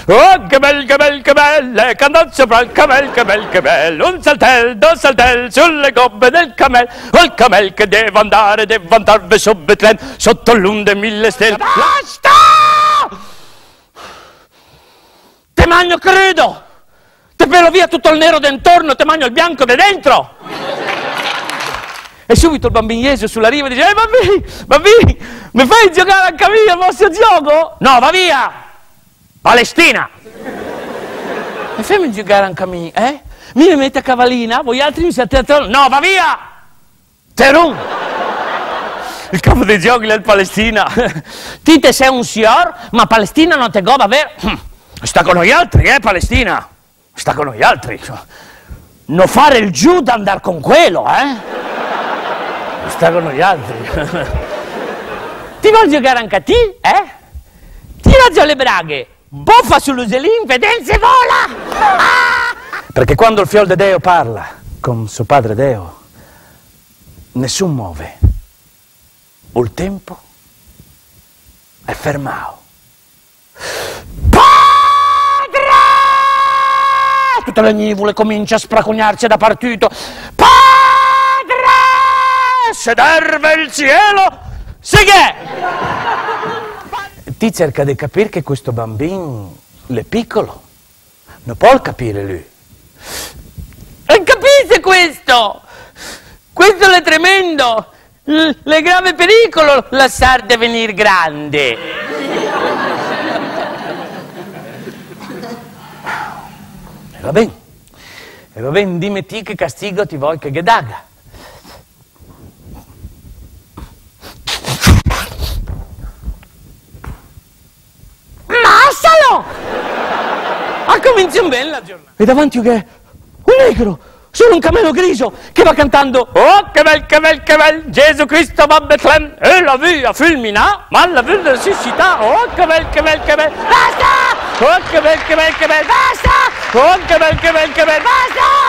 Oh, che bel, cantando sopra il che bel, un saltel, due saltel, sulle gobbe del camel, oh, il camel che deve andare verso Betlemme, sotto l'onde 1000 stelle. Basta! Te magno crudo! Te pelo via tutto il nero d'intorno, te magno il bianco di dentro! E subito il bambino Gesù sulla riva dice: bambini, mi fai giocare anche a me al vostro gioco? No, va via! Palestina! Mi fai giocare anche a me, eh? Mi mette a cavallina, voi altri mi siete attorno? No, va via! Terun! Il capo dei giochi è il Palestina. Tite sei un signor, ma Palestina non te goba vero? Sta con noi altri, Palestina? Sta con noi altri. Non fare il Giuda andare con quello, Sta con noi altri. Ti vuoi giocare anche a te, Tira giù le braghe, boffa sull'uselin, veden se vola! Perché quando il fiol de Deo parla con suo padre Deo, nessun muove. Il tempo è fermao. Padre! Tutte le nuvole comincia a spracognarsi da partito. Padre! Se derve il cielo, sì che! Ti cerca di capire che questo bambino è piccolo. Non può capire lui. E capite questo? Questo è tremendo. Le grave pericolo lasciar divenire grande. E va bene, dimmi ti che castigo ti vuoi che daga. Massalo! Ha cominciato bene la giornata. E davanti che un negro, solo un cammello grigio che va cantando: oh che bel, Gesù Cristo va a Betlemme e la via fulmina, ma la via ressuscita. Oh che bel, basta! Oh che bel, basta! Oh che bel, basta!